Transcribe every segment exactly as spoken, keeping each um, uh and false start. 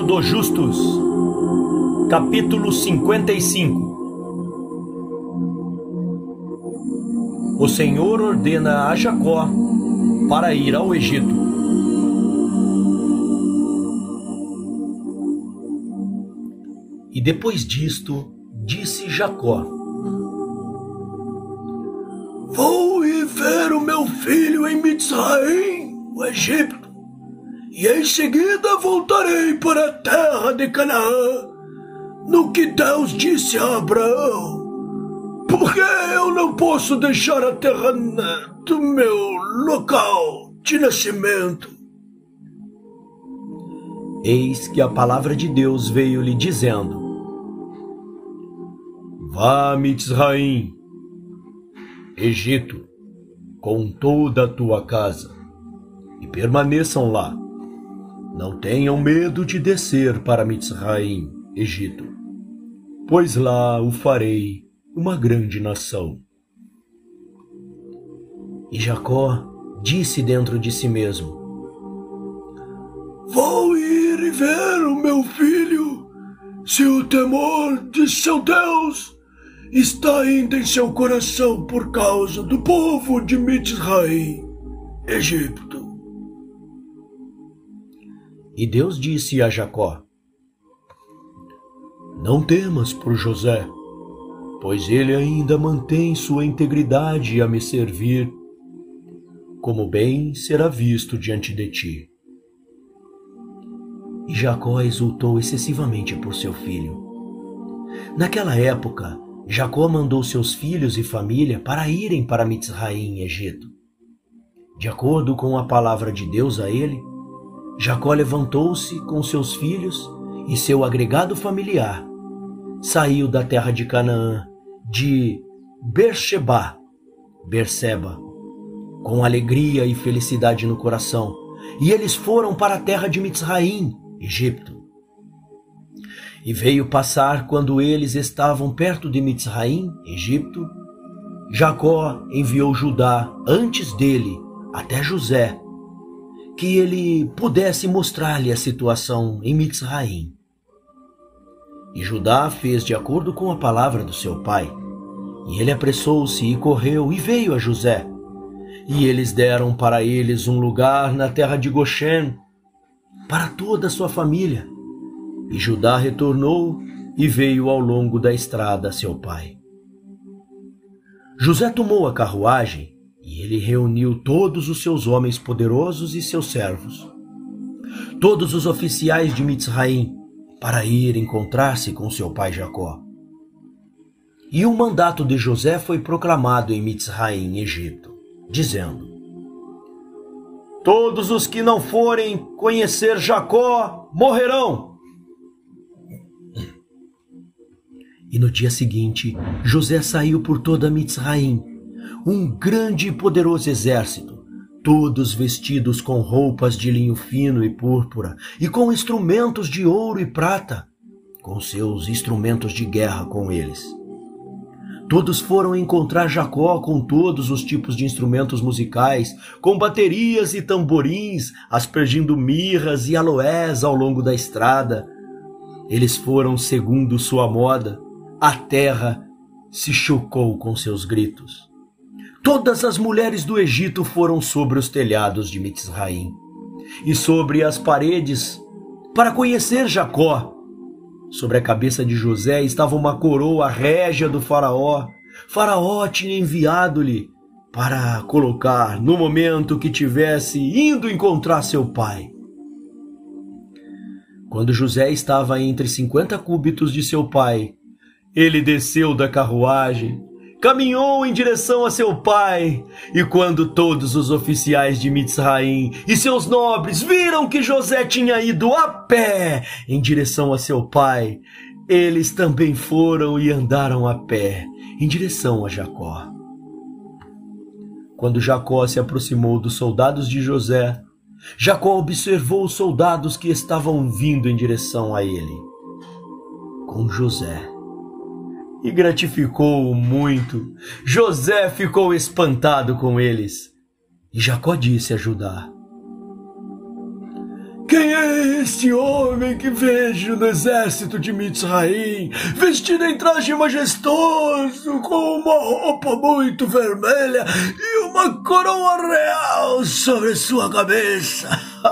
dos Justos, capítulo cinquenta e cinco. O Senhor ordena a Jacó para ir ao Egito. E depois disto, disse Jacó: Vou ir ver o meu filho em Mitzraim, o Egito, e em seguida voltarei para a terra de Canaã, no que Deus disse a Abraão, porque eu não posso deixar a terra do meu local de nascimento. Eis que a palavra de Deus veio-lhe dizendo: Vá a Mitzraim, Egito, com toda a tua casa, e permaneçam lá. Não tenham medo de descer para Mitzraim, Egito, pois lá o farei uma grande nação. E Jacó disse dentro de si mesmo: Vou ir e ver o meu filho, se o temor de seu Deus está ainda em seu coração por causa do povo de Mitzraim, Egito. E Deus disse a Jacó: Não temas por José, pois ele ainda mantém sua integridade a me servir, como bem será visto diante de ti. E Jacó exultou excessivamente por seu filho. Naquela época, Jacó mandou seus filhos e família para irem para Mitzraim, Egito. De acordo com a palavra de Deus a ele, Jacó levantou-se com seus filhos e seu agregado familiar, saiu da terra de Canaã, de Beersheba, Berseba, com alegria e felicidade no coração, e eles foram para a terra de Mitzraim, Egito. E veio passar quando eles estavam perto de Mitzraim, Egito, Jacó enviou Judá antes dele até José, que ele pudesse mostrar-lhe a situação em Mitzraim. E Judá fez de acordo com a palavra do seu pai, e ele apressou-se e correu e veio a José. E eles deram para eles um lugar na terra de Goshen, para toda a sua família. E Judá retornou e veio ao longo da estrada a seu pai. José tomou a carruagem e ele reuniu todos os seus homens poderosos e seus servos, todos os oficiais de Mitzraim, para ir encontrar-se com seu pai Jacó. E o mandato de José foi proclamado em Mitzraim, Egito, dizendo: Todos os que não forem conhecer Jacó morrerão. E no dia seguinte, José saiu por toda Mitzraim, um grande e poderoso exército, todos vestidos com roupas de linho fino e púrpura, e com instrumentos de ouro e prata, com seus instrumentos de guerra com eles. Todos foram encontrar Jacó com todos os tipos de instrumentos musicais, com baterias e tamborins, aspergindo mirras e aloés ao longo da estrada. Eles foram segundo sua moda. A terra se chocou com seus gritos. Todas as mulheres do Egito foram sobre os telhados de Mitzraim e sobre as paredes para conhecer Jacó. Sobre a cabeça de José estava uma coroa régia do faraó. Faraó tinha enviado-lhe para colocar no momento que tivesse indo encontrar seu pai. Quando José estava entre cinquenta cúbitos de seu pai, ele desceu da carruagem, caminhou em direção a seu pai, e quando todos os oficiais de Mitzraim e seus nobres viram que José tinha ido a pé em direção a seu pai, eles também foram e andaram a pé em direção a Jacó. Quando Jacó se aproximou dos soldados de José, Jacó observou os soldados que estavam vindo em direção a ele, com José, e gratificou-o muito. José ficou espantado com eles. E Jacó disse a Judá: quem é este homem que vejo no exército de Mitzraim, vestido em traje majestoso, com uma roupa muito vermelha e uma coroa real sobre sua cabeça?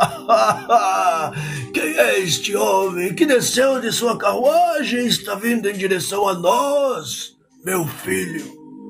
Quem é este homem que desceu de sua carruagem e está vindo em direção a nós, meu filho?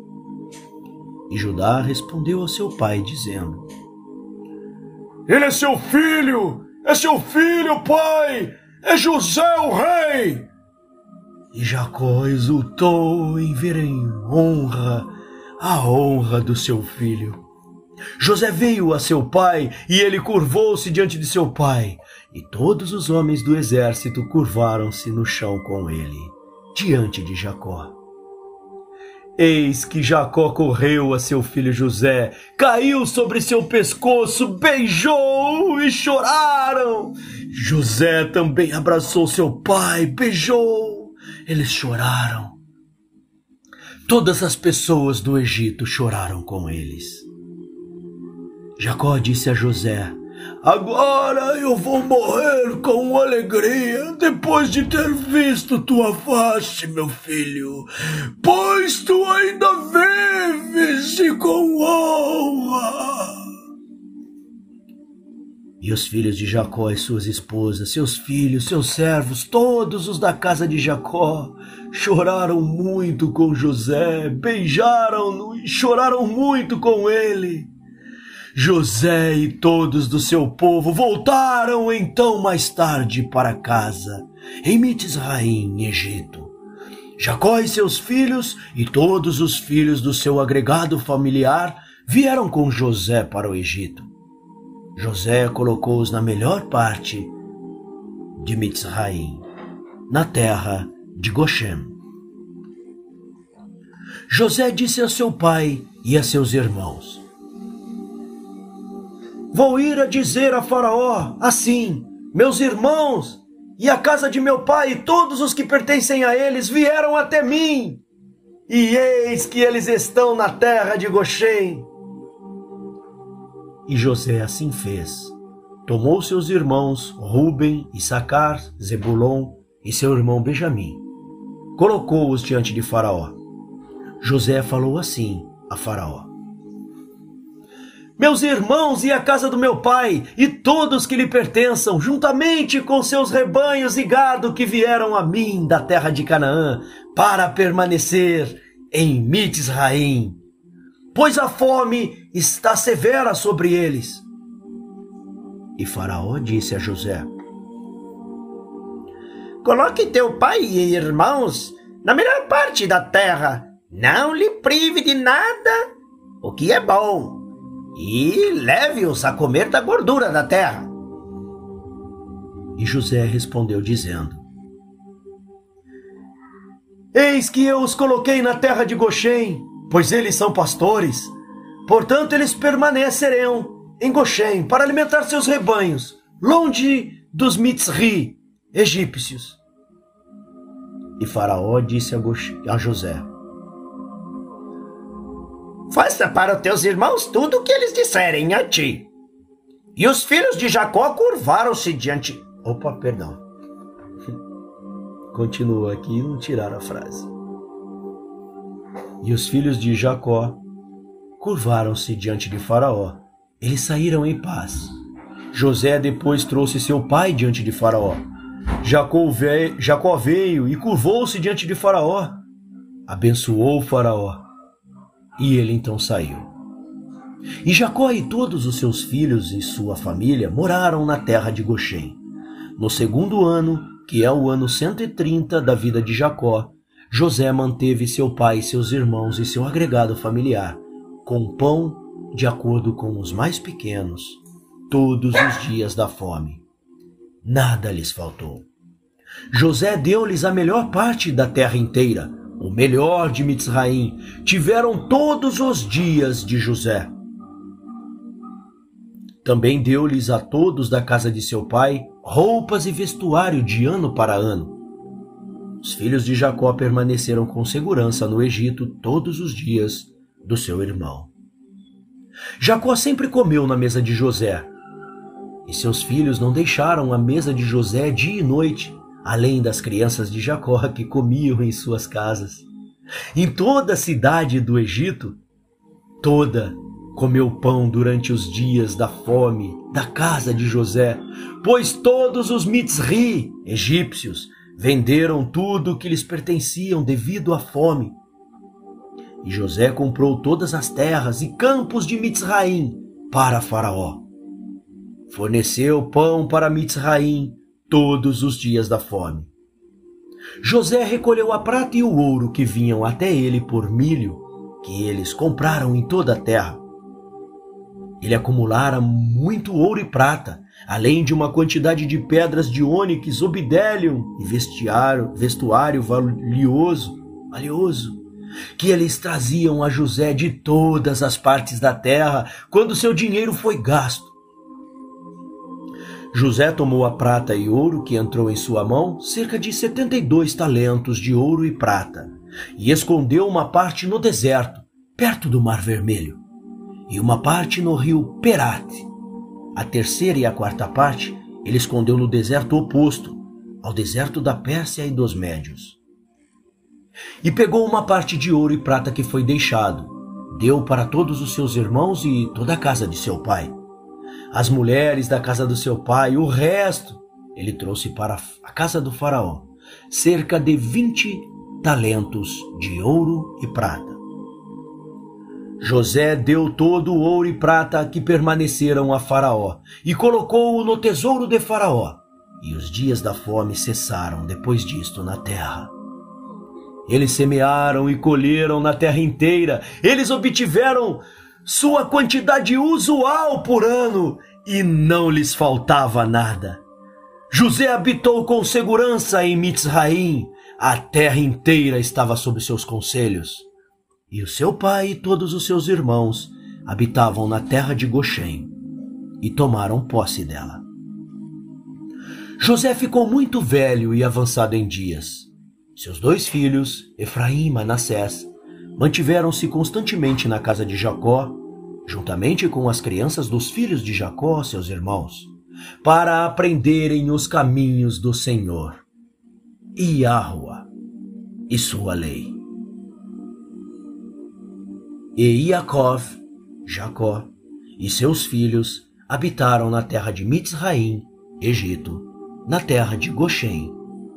E Judá respondeu ao seu pai, dizendo: Ele é seu filho! É seu filho, pai! É José o rei! E Jacó exultou em ver em honra a honra do seu filho. José veio a seu pai, e ele curvou-se diante de seu pai, e todos os homens do exército curvaram-se no chão com ele, diante de Jacó. Eis que Jacó correu a seu filho José, caiu sobre seu pescoço, beijou e choraram. José também abraçou seu pai, beijou, eles choraram. Todas as pessoas do Egito choraram com eles. Jacó disse a José: Agora eu vou morrer com alegria depois de ter visto tua face, meu filho, pois tu ainda vives e com honra. E os filhos de Jacó e suas esposas, seus filhos, seus servos, todos os da casa de Jacó, choraram muito com José, beijaram-no e choraram muito com ele. José e todos do seu povo voltaram então mais tarde para casa, em Mitzraim, Egito. Jacó e seus filhos e todos os filhos do seu agregado familiar vieram com José para o Egito. José colocou-os na melhor parte de Mitzraim, na terra de Goshen. José disse a seu pai e a seus irmãos: Vou ir a dizer a Faraó assim: meus irmãos e a casa de meu pai e todos os que pertencem a eles vieram até mim, e eis que eles estão na terra de Goshen. E José assim fez. Tomou seus irmãos Ruben, Issacar, Zebulon e seu irmão Benjamim. Colocou-os diante de Faraó. José falou assim a Faraó: Meus irmãos e a casa do meu pai, e todos que lhe pertençam, juntamente com seus rebanhos e gado que vieram a mim da terra de Canaã, para permanecer em Mitzraim, pois a fome está severa sobre eles. E Faraó disse a José: Coloque teu pai e irmãos na melhor parte da terra, não lhe prive de nada o que é bom, e leve-os a comer da gordura da terra. E José respondeu dizendo: Eis que eu os coloquei na terra de Goshen, pois eles são pastores. Portanto, eles permanecerão em Goshen para alimentar seus rebanhos, longe dos Mitzri, egípcios. E Faraó disse a, Goshen, a José: Faça para os teus irmãos tudo o que eles disserem a ti. E os filhos de Jacó curvaram-se diante... Opa, perdão. Continua aqui e não tiraram a frase. E os filhos de Jacó curvaram-se diante de Faraó. Eles saíram em paz. José depois trouxe seu pai diante de Faraó. Jacó veio, Jacó veio e curvou-se diante de Faraó. Abençoou Faraó. E ele então saiu. E Jacó e todos os seus filhos e sua família moraram na terra de Goshen. No segundo ano, que é o ano cento e trinta da vida de Jacó, José manteve seu pai, seus irmãos e seu agregado familiar, com pão de acordo com os mais pequenos, todos os dias da fome. Nada lhes faltou. José deu-lhes a melhor parte da terra inteira, o melhor de Mitzraim, tiveram todos os dias de José. Também deu-lhes a todos da casa de seu pai roupas e vestuário de ano para ano. Os filhos de Jacó permaneceram com segurança no Egito todos os dias do seu irmão. Jacó sempre comeu na mesa de José, e seus filhos não deixaram a mesa de José dia e noite, além das crianças de Jacó que comiam em suas casas. Em toda a cidade do Egito, toda comeu pão durante os dias da fome da casa de José, pois todos os Mitzri, egípcios, venderam tudo o que lhes pertenciam devido à fome. E José comprou todas as terras e campos de Mitzraim para Faraó. Forneceu pão para Mitzraim todos os dias da fome. José recolheu a prata e o ouro que vinham até ele por milho, que eles compraram em toda a terra. Ele acumulara muito ouro e prata, além de uma quantidade de pedras de ônix, obidélium e vestiário, vestuário valioso, valioso, que eles traziam a José de todas as partes da terra, quando seu dinheiro foi gasto. José tomou a prata e ouro que entrou em sua mão, cerca de setenta e dois talentos de ouro e prata, e escondeu uma parte no deserto, perto do Mar Vermelho, e uma parte no rio Perate. A terceira e a quarta parte ele escondeu no deserto oposto, ao deserto da Pérsia e dos Médios. E pegou uma parte de ouro e prata que foi deixado, deu para todos os seus irmãos e toda a casa de seu pai. As mulheres da casa do seu pai, o resto, ele trouxe para a casa do faraó, cerca de vinte talentos de ouro e prata. José deu todo o ouro e prata que permaneceram a Faraó e colocou-o no tesouro de Faraó. E os dias da fome cessaram depois disto na terra. Eles semearam e colheram na terra inteira. Eles obtiveram sua quantidade usual por ano e não lhes faltava nada. José habitou com segurança em Mitzraim. A terra inteira estava sob seus conselhos. E o seu pai e todos os seus irmãos habitavam na terra de Goshen e tomaram posse dela. José ficou muito velho e avançado em dias. Seus dois filhos, Efraim e Manassés, mantiveram-se constantemente na casa de Jacó, juntamente com as crianças dos filhos de Jacó, seus irmãos, para aprenderem os caminhos do Senhor, e Yahuá, e sua lei. E Yaakov, Jacó, e seus filhos habitaram na terra de Mitzraim, Egito, na terra de Goshen.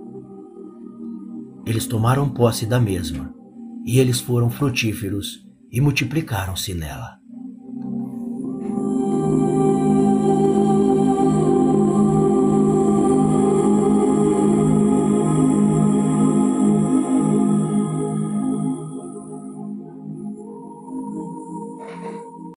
Eles tomaram posse da mesma, e eles foram frutíferos e multiplicaram-se nela.